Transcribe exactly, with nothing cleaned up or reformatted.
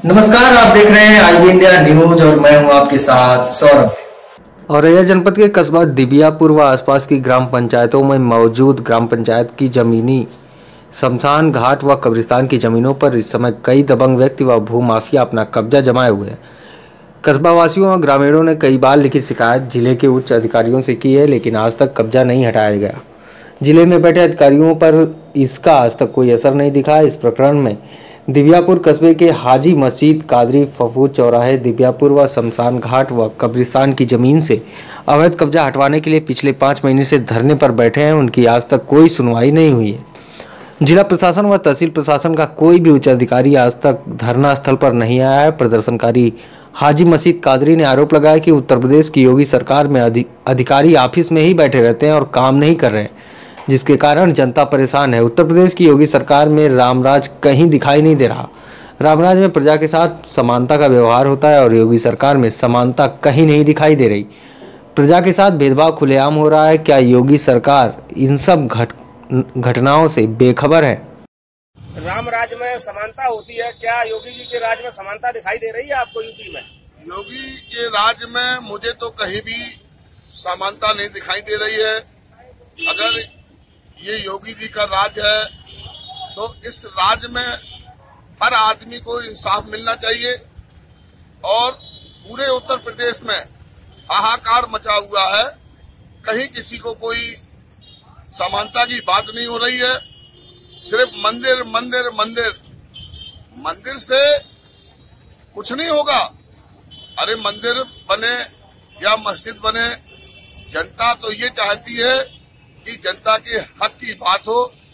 नमस्कार, आप देख रहे हैं आई बी इंडिया न्यूज और मैं हूं आपके साथ सौरभ। औरैया जनपद के कस्बा दिबियापुर व आसपास की ग्राम पंचायतों में मौजूद ग्राम पंचायत की जमीनी शमशान घाट व कब्रिस्तान की जमीनों पर इस समय कई दबंग व्यक्ति व भूमाफिया अपना कब्जा जमाए हुए हैं। कस्बा वासियों और ग्रामीणों ने कई बार लिखित शिकायत जिले के उच्च अधिकारियों से की है, लेकिन आज तक कब्जा नहीं हटाया गया। जिले में बैठे अधिकारियों पर इसका आज तक कोई असर नहीं दिखा। इस प्रकरण में दिबियापुर कस्बे के हाजी मस्जिद कादरी फफूद चौराहे दिबियापुर व शमशान घाट व कब्रिस्तान की जमीन से अवैध कब्जा हटवाने के लिए पिछले पाँच महीने से धरने पर बैठे हैं। उनकी आज तक कोई सुनवाई नहीं हुई है। जिला प्रशासन व तहसील प्रशासन का कोई भी उच्च अधिकारी आज तक धरना स्थल पर नहीं आया है। प्रदर्शनकारी हाजी मस्जिद कादरी ने आरोप लगाया कि उत्तर प्रदेश की योगी सरकार में अधि, अधिकारी ऑफिस में ही बैठे रहते हैं और काम नहीं कर रहे हैं, जिसके कारण जनता परेशान है। उत्तर प्रदेश की योगी सरकार में रामराज कहीं दिखाई नहीं दे रहा। रामराज में प्रजा के साथ समानता का व्यवहार होता है और योगी सरकार में समानता कहीं नहीं दिखाई दे रही। प्रजा के साथ भेदभाव खुलेआम हो रहा है। क्या योगी सरकार इन सब घट घटनाओं से बेखबर है? रामराज में समानता होती है, क्या योगी जी के राज में समानता दिखाई दे रही है आपको यूपी में? योगी के राज में मुझे तो कहीं भी समानता नहीं दिखाई दे रही है। अगर ये योगी जी का राज है तो इस राज में हर आदमी को इंसाफ मिलना चाहिए और पूरे उत्तर प्रदेश में हाहाकार मचा हुआ है। कहीं किसी को कोई समानता की बात नहीं हो रही है। सिर्फ मंदिर मंदिर मंदिर मंदिर से कुछ नहीं होगा। अरे मंदिर बने या मस्जिद बने, जनता तो ये चाहती है कि जनता के हक की बात हो,